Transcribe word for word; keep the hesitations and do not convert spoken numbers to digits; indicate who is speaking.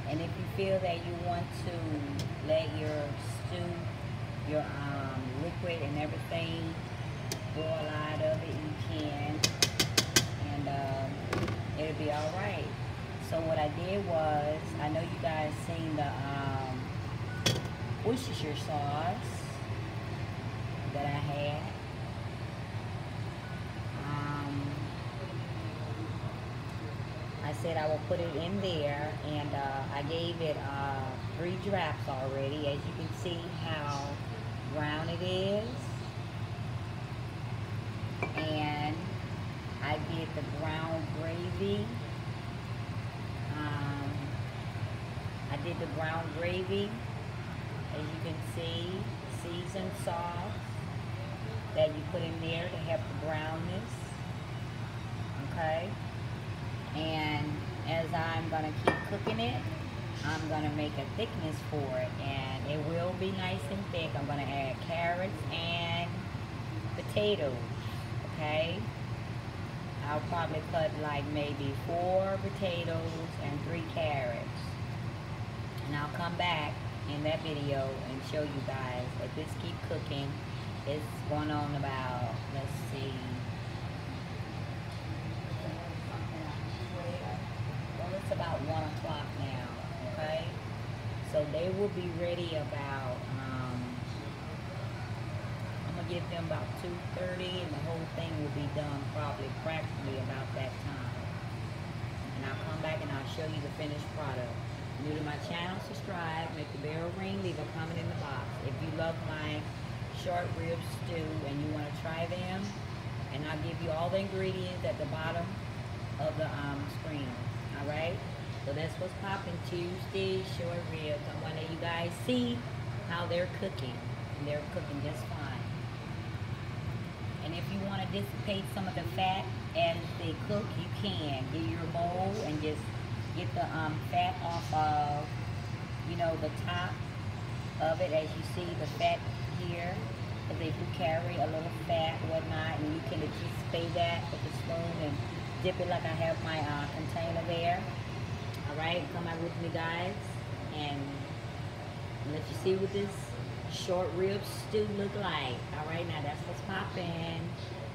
Speaker 1: And if you feel that you want to let your stew, your um, liquid and everything boil out of it, you can, and um, it'll be all right. So what I did was, I know you guys seen the um, Worcestershire sauce that I had. Um, I said I will put it in there, and uh, I gave it uh, three drops already. As you can see how brown it is. And I did the brown gravy. Um, I did the brown gravy, as you can see, seasoned sauce that you put in there to help the brownness. Okay? And as I'm going to keep cooking it, I'm going to make a thickness for it. And it will be nice and thick. I'm going to add carrots and potatoes. Okay? I'll probably cut like maybe four potatoes and three carrots. And I'll come back in that video and show you guys that this keep cooking. It's going on about, let's see, well, it's about one o'clock now, okay? So they will be ready about, um, I'm going to give them about two thirty, and the whole thing will be done probably practically about that time. And I'll come back and I'll show you the finished product. New to my channel, subscribe, make the bell ring, leave a comment in the box. If you love my short rib stew and you want to try them, and I'll give you all the ingredients at the bottom of the um, screen. Alright? So that's what's popping Tuesday, short ribs. I want to let you guys see how they're cooking. And they're cooking just fine. And if you want to dissipate some of the fat as they cook, you can. Get your bowl and just get the um, fat off of, you know, the top of it. As you see, the fat here, because they do carry a little fat, whatnot, and you can dissipate that with a spoon and dip it like I have my uh, container there. Alright, come out with me, guys, and let you see what this short rib stew look like. Alright, now that's what's popping.